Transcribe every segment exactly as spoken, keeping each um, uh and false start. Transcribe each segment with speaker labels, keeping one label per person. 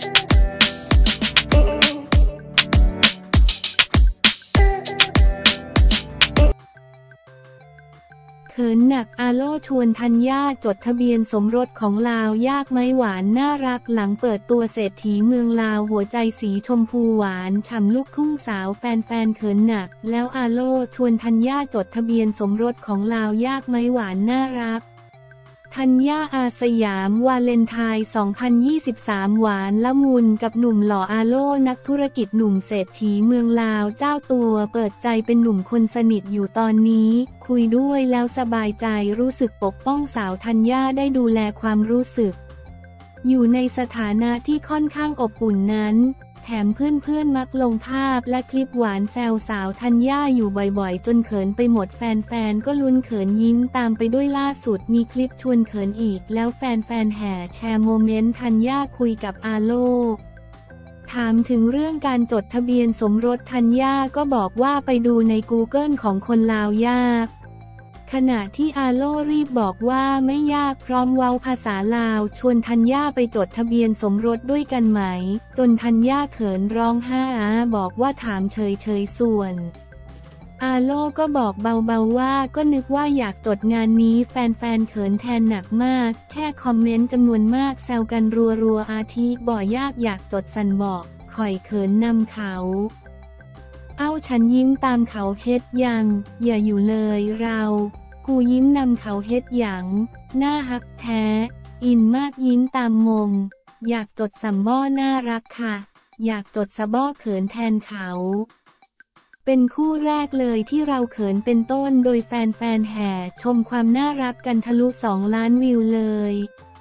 Speaker 1: เขินหนักอาโล่ชวนธัญญาจดทะเบียนสมรสของลาวยากไหมหวานน่ารักหลังเปิดตัวเศรษฐีเมืองลาวหัวใจสีชมพูหวานฉ่ำลูกทุ่งสาวแฟนๆเขินหนักแล้วอาโล่ชวนธัญญาจดทะเบียนสมรสของลาวยากไหมหวานน่ารักธัญญาอาสยามวาเลนไทน์สองพันยี่สิบสามหวานละมุนกับหนุ่มหล่ออาโล่นักธุรกิจหนุ่มเศรษฐีเมืองลาวเจ้าตัวเปิดใจเป็นหนุ่มคนสนิทอยู่ตอนนี้คุยด้วยแล้วสบายใจรู้สึกปกป้องสาวธัญญาได้ดูแลความรู้สึกอยู่ในสถานะที่ค่อนข้างอบอุ่นนั้นแถมเพื่อนๆมักลงภาพและคลิปหวานแซวสาวธัญญาอยู่บ่อยๆจนเขินไปหมดแฟนๆก็ลุ้นเขินยิ้มตามไปด้วยล่าสุดมีคลิปชวนเขินอีกแล้วแฟนๆแห่แชร์โมเมนต์ธัญญาคุยกับอาโล่ถามถึงเรื่องการจดทะเบียนสมรสธัญญาก็บอกว่าไปดูใน กูเกิล ของคนลาวยากขณะที่อาโล่รีบบอกว่าไม่ยากพร้อมเว้าภาษาลาวชวนธัญญาไปจดทะเบียนสมรสด้วยกันไหมจนธัญญาเขินร้องไห้บอกว่าถามเฉยๆส่วนอาโล่ก็บอกเบาๆว่าก็นึกว่าอยากจดงานนี้แฟนๆเขินแทนหนักมากแค่คอมเมนต์จำนวนมากแซวกันรัวๆอาทิบ่อยากอยากจดสันบอกข่อยเขินนำเขาเอ้าฉันยิ้มตามเขาเฮ็ดยังอย่าอยู่เลยเรากูยิ้มนำเขาเฮ็ดหยังหน้าฮักแท้อินมากยิ้มตามมงอยากจดสัมบ้อน่ารักค่ะอยากจดสะบ้อเขินแทนเขาเป็นคู่แรกเลยที่เราเขินเป็นต้นโดยแฟนๆแห่ชมความน่ารักกันทะลุสองล้านวิวเลย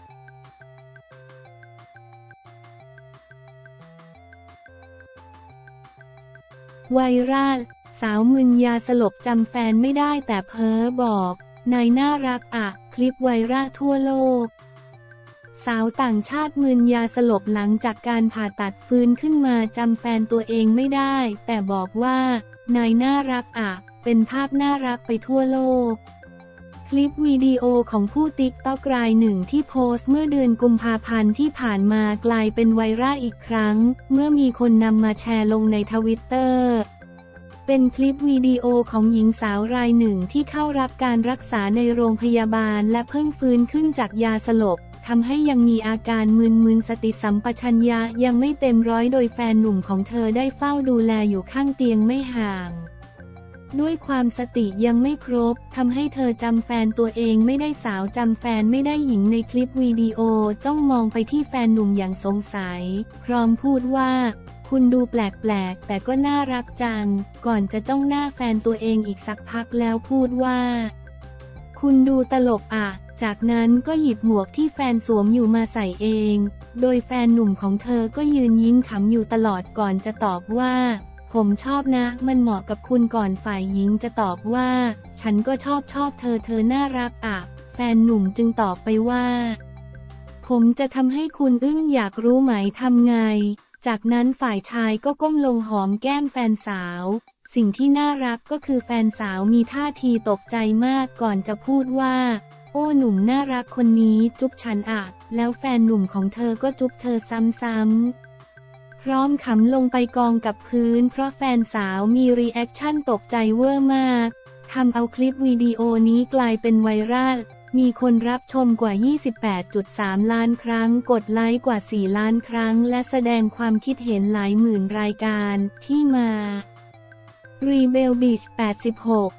Speaker 1: ไวรัลสาวมึนยาสลบจำแฟนไม่ได้แต่เพ้อบอกนายน่ารักอะคลิปไวรัลทั่วโลกสาวต่างชาติมึนยาสลบหลังจากการผ่าตัดฟื้นขึ้นมาจำแฟนตัวเองไม่ได้แต่บอกว่านายน่ารักอะเป็นภาพน่ารักไปทั่วโลกคลิปวิดีโอของผู้ติ๊กต็อกรายหนึ่งที่โพสต์เมื่อเดือนกุมภาพันธ์ที่ผ่านมากลายเป็นไวรัลอีกครั้งเมื่อมีคนนำมาแชร์ลงในทวิตเตอร์เป็นคลิปวิดีโอของหญิงสาวรายหนึ่งที่เข้ารับการรักษาในโรงพยาบาลและเพิ่งฟื้นขึ้นจากยาสลบทำให้ยังมีอาการมึนๆสติสัมปชัญญะยังไม่เต็มร้อยโดยแฟนหนุ่มของเธอได้เฝ้าดูแลอยู่ข้างเตียงไม่ห่างด้วยความสติยังไม่ครบทำให้เธอจำแฟนตัวเองไม่ได้สาวจำแฟนไม่ได้หญิงในคลิปวิดีโอจ้องมองไปที่แฟนหนุ่มอย่างสงสัยพร้อมพูดว่าคุณดูแปลกๆแต่ก็น่ารักจังก่อนจะจ้องหน้าแฟนตัวเองอีกสักพักแล้วพูดว่าคุณดูตลกอ่ะจากนั้นก็หยิบหมวกที่แฟนสวมอยู่มาใส่เองโดยแฟนหนุ่มของเธอก็ยืนยิ้มขำอยู่ตลอดก่อนจะตอบว่าผมชอบนะมันเหมาะกับคุณก่อนฝ่ายหญิงจะตอบว่าฉันก็ชอบชอบเธอเธอน่ารักอ่ะแฟนหนุ่มจึงตอบไปว่าผมจะทำให้คุณอึ้งอยากรู้ไหมทำไงจากนั้นฝ่ายชายก็ก้มลงหอมแก้มแฟนสาวสิ่งที่น่ารักก็คือแฟนสาวมีท่าทีตกใจมากก่อนจะพูดว่าโอ้หนุ่มน่ารักคนนี้จุ๊บฉันอ่ะแล้วแฟนหนุ่มของเธอก็จุ๊บเธอซ้ำๆพร้อมขำลงไปกองกับพื้นเพราะแฟนสาวมีรีแอคชั่นตกใจเวอร์มากทำเอาคลิปวิดีโอนี้กลายเป็นไวรัลมีคนรับชมกว่า ยี่สิบแปดจุดสาม ล้านครั้งกดไลค์กว่า สี่ ล้านครั้งและแสดงความคิดเห็นหลายหมื่นรายการที่มา Rebel Beach แปดสิบหก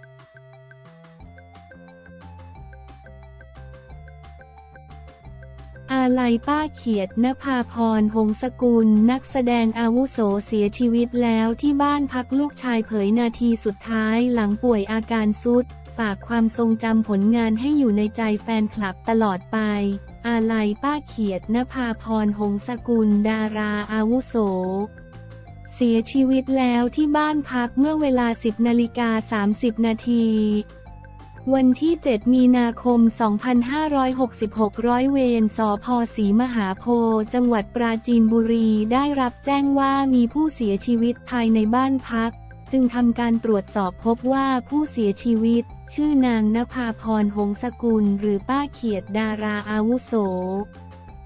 Speaker 1: อาลัยป้าเขียดณภาพร หงสกุลนักแสดงอาวุโสเสียชีวิตแล้วที่บ้านพักลูกชายเผยนาทีสุดท้ายหลังป่วยอาการทรุดฝากความทรงจำผลงานให้อยู่ในใจแฟนคลับตลอดไปอาลัยป้าเขียดณภาพร หงสกุลดาราอาวุโสเสียชีวิตแล้วที่บ้านพักเมื่อเวลา สิบนาฬิกาสามสิบนาทีวันที่ เจ็ด มีนาคม สองพันห้าร้อยหกสิบหก ร้อยเวร สภ.ศรีมหาโพธิ์จังหวัดปราจีนบุรีได้รับแจ้งว่ามีผู้เสียชีวิตภายในบ้านพักจึงทำการตรวจสอบพบว่าผู้เสียชีวิตชื่อนางณภาพร หงสกุลหรือป้าเขียดดาราอาวุโส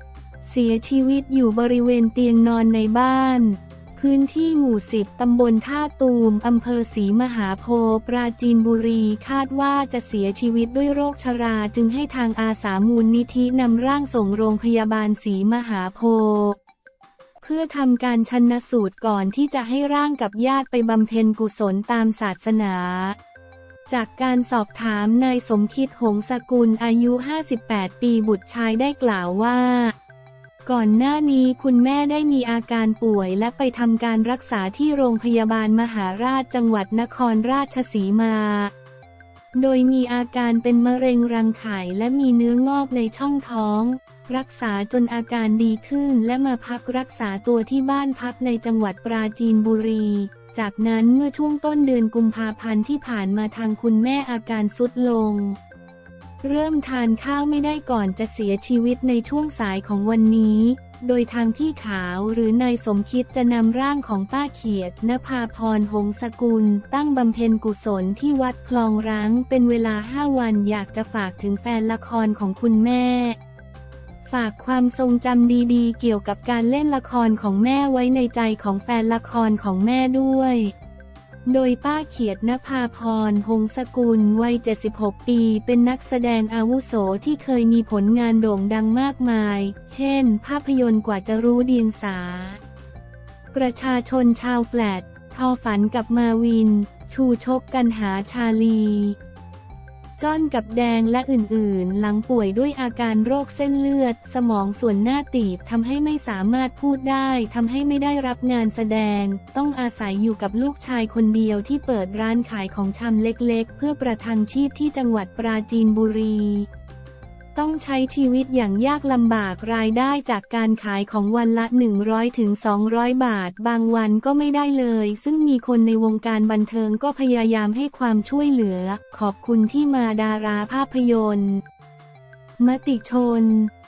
Speaker 1: เสียชีวิตอยู่บริเวณเตียงนอนในบ้านพื้นที่หมู่สิบตำบลท่าตูมอำเภอศรีมหาโพธิ์ปราจีนบุรีคาดว่าจะเสียชีวิตด้วยโรคชราจึงให้ทางอาสามูลนิธินำร่างส่งโรงพยาบาลศรีมหาโพธิ์เพื่อทำการชันสูตรก่อนที่จะให้ร่างกับญาติไปบำเพ็ญกุศลตามศาสนาจากการสอบถามนายสมคิดหงสกุลอายุห้าสิบแปดปีบุตรชายได้กล่าวว่าก่อนหน้านี้คุณแม่ได้มีอาการป่วยและไปทำการรักษาที่โรงพยาบาลมหาราชจังหวัดนครราชสีมาโดยมีอาการเป็นมะเร็งรังไข่และมีเนื้องอกในช่องท้องรักษาจนอาการดีขึ้นและมาพักรักษาตัวที่บ้านพักในจังหวัดปราจีนบุรีจากนั้นเมื่อช่วงต้นเดือนกุมภาพันธ์ที่ผ่านมาทางคุณแม่อาการทรุดลงเริ่มทานข้าวไม่ได้ก่อนจะเสียชีวิตในช่วงสายของวันนี้โดยทางพี่ขาวหรือนายสมคิดจะนำร่างของป้าเขียดณภาพรหงสกุลตั้งบำเพ็ญกุศลที่วัดคลองรังเป็นเวลาห้าวันอยากจะฝากถึงแฟนละครของคุณแม่ฝากความทรงจำดีๆเกี่ยวกับการเล่นละครของแม่ไว้ในใจของแฟนละครของแม่ด้วยโดยป้าเขียดณภาพรหงสกุลวัยเจ็ดสิบหกปีเป็นนักแสดงอาวุโสที่เคยมีผลงานโด่งดังมากมายเช่นภาพยนตร์กว่าจะรู้เดียงสาประชาชนชาวแฟลตทอฝันกับมาวินชูชกกันหาชาลีจ้อนกับแดงและอื่นๆหลังป่วยด้วยอาการโรคเส้นเลือดสมองส่วนหน้าตีบทำให้ไม่สามารถพูดได้ทำให้ไม่ได้รับงานแสดงต้องอาศัยอยู่กับลูกชายคนเดียวที่เปิดร้านขายของชำเล็กๆเพื่อประทังชีพที่จังหวัดปราจีนบุรีต้องใช้ชีวิตอย่างยากลำบากรายได้จากการขายของวันละ หนึ่งร้อยถึงสองร้อย บาทบางวันก็ไม่ได้เลยซึ่งมีคนในวงการบันเทิงก็พยายามให้ความช่วยเหลือขอบคุณที่มาดาราภาพยนตร์มติชน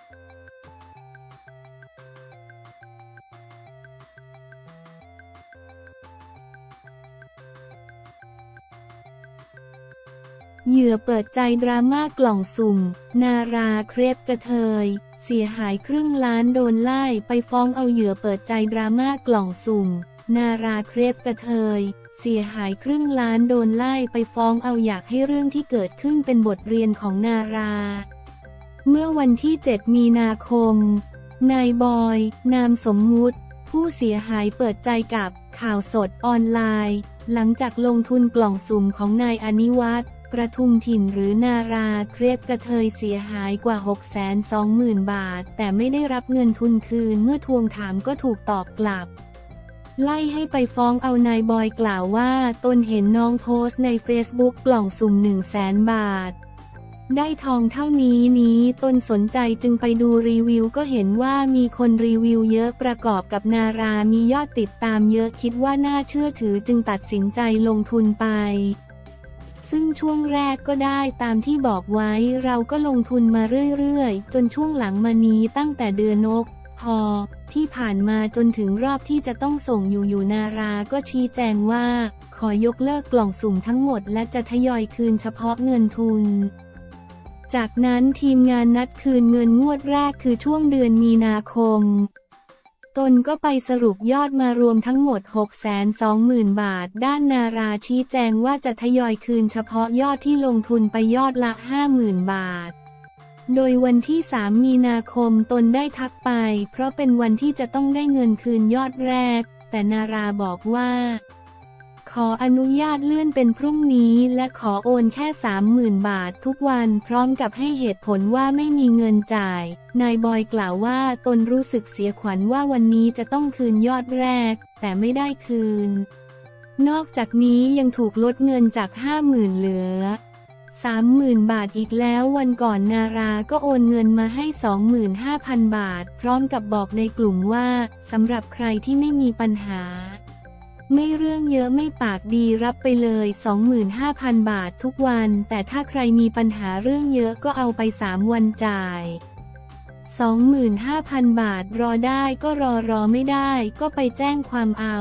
Speaker 1: เหยื่อเปิดใจดราม่ากล่องสุ่มนาราเครปกระเทยเสียหายครึ่งล้านโดนไล่ไปฟ้องเอาเหยื่อเปิดใจดราม่ากล่องสุ่มนาราเครปกระเทยเสียหายครึ่งล้านโดนไล่ไปฟ้องเอาอยากให้เรื่องที่เกิดขึ้นเป็นบทเรียนของนาราเมื่อวันที่เจ็ดมีนาคมนายบอยนามสมมุติผู้เสียหายเปิดใจกับข่าวสดออนไลน์หลังจากลงทุนกล่องสุ่มของนายอนิวัฒน์ประทุมถิ่นหรือนาราเครปกระเทยเสียหายกว่า หกแสนสองหมื่น บาทแต่ไม่ได้รับเงินทุนคืนเมื่อทวงถามก็ถูกตอบกลับไล่ให้ไปฟ้องเอานายบอยกล่าวว่าตนเห็นน้องโพสต์ในเฟซบุ๊กกล่องสุ่ม หนึ่งแสน บาทได้ทองเท่านี้นี้ตนสนใจจึงไปดูรีวิวก็เห็นว่ามีคนรีวิวเยอะประกอบกับนารามียอดติดตามเยอะคิดว่าน่าเชื่อถือจึงตัดสินใจลงทุนไปซึ่งช่วงแรกก็ได้ตามที่บอกไว้เราก็ลงทุนมาเรื่อยๆจนช่วงหลังมานี้ตั้งแต่เดือนนกพอที่ผ่านมาจนถึงรอบที่จะต้องส่งอยู่อยู่นาราก็ชี้แจงว่าขอยกเลิกกล่องสุ่มทั้งหมดและจะทยอยคืนเฉพาะเงินทุนจากนั้นทีมงานนัดคืนเงินงวดแรกคือช่วงเดือนมีนาคมตนก็ไปสรุปยอดมารวมทั้งหมด หกแสนสองหมื่น บาทด้านนาราชี้แจงว่าจะทยอยคืนเฉพาะยอดที่ลงทุนไปยอดละ ห้าหมื่น บาทโดยวันที่สามมีนาคมตนได้ทักไปเพราะเป็นวันที่จะต้องได้เงินคืนยอดแรกแต่นาราบอกว่าขออนุญาตเลื่อนเป็นพรุ่งนี้และขอโอนแค่ สามหมื่น บาททุกวันพร้อมกับให้เหตุผลว่าไม่มีเงินจ่ายนายบอยกล่าวว่าตนรู้สึกเสียขวัญว่าวันนี้จะต้องคืนยอดแรกแต่ไม่ได้คืนนอกจากนี้ยังถูกลดเงินจาก ห้าหมื่น เหลือ สามหมื่น บาทอีกแล้ววันก่อนนาราก็โอนเงินมาให้ สองหมื่นห้าพัน บาทพร้อมกับบอกในกลุ่มว่าสำหรับใครที่ไม่มีปัญหาไม่เรื่องเยอะไม่ปากดีรับไปเลย สองหมื่นห้าพัน บาททุกวันแต่ถ้าใครมีปัญหาเรื่องเยอะก็เอาไปสามวันจ่าย สองหมื่นห้าพัน บาทรอได้ก็รอรอไม่ได้ก็ไปแจ้งความเอา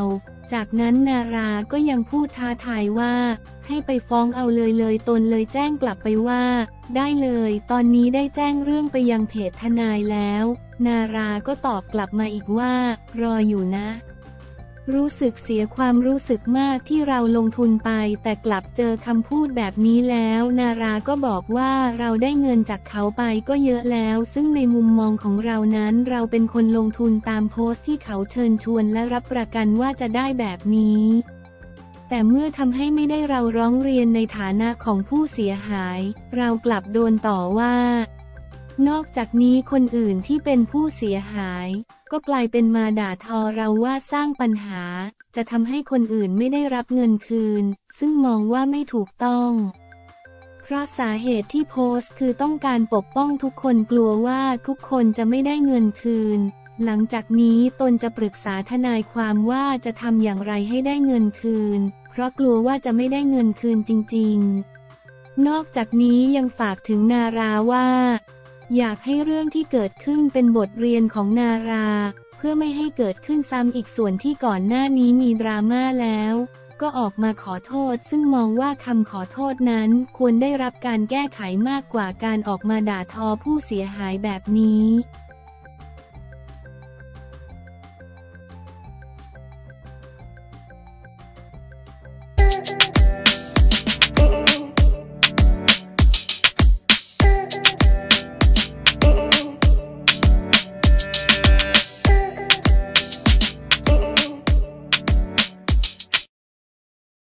Speaker 1: จากนั้นนาราก็ยังพูดท้าทายว่าให้ไปฟ้องเอาเลยเลยตนเลยแจ้งกลับไปว่าได้เลยตอนนี้ได้แจ้งเรื่องไปยังเพจทนายแล้วนาราก็ตอบกลับมาอีกว่ารออยู่นะรู้สึกเสียความรู้สึกมากที่เราลงทุนไปแต่กลับเจอคำพูดแบบนี้แล้วนาราก็บอกว่าเราได้เงินจากเขาไปก็เยอะแล้วซึ่งในมุมมองของเรานั้นเราเป็นคนลงทุนตามโพสต์ที่เขาเชิญชวนและรับประกันว่าจะได้แบบนี้แต่เมื่อทำให้ไม่ได้เราร้องเรียนในฐานะของผู้เสียหายเรากลับโดนต่อว่านอกจากนี้คนอื่นที่เป็นผู้เสียหายก็กลายเป็นมาด่าทอเราว่าสร้างปัญหาจะทำให้คนอื่นไม่ได้รับเงินคืนซึ่งมองว่าไม่ถูกต้องเพราะสาเหตุที่โพสต์คือต้องการปกป้องทุกคนกลัวว่าทุกคนจะไม่ได้เงินคืนหลังจากนี้ตนจะปรึกษาทนายความว่าจะทำอย่างไรให้ได้เงินคืนเพราะกลัวว่าจะไม่ได้เงินคืนจริงๆนอกจากนี้ยังฝากถึงนาราว่าอยากให้เรื่องที่เกิดขึ้นเป็นบทเรียนของนาราเพื่อไม่ให้เกิดขึ้นซ้ำอีกส่วนที่ก่อนหน้านี้มีดราม่าแล้วก็ออกมาขอโทษซึ่งมองว่าคำขอโทษนั้นควรได้รับการแก้ไขมากกว่าการออกมาด่าทอผู้เสียหายแบบนี้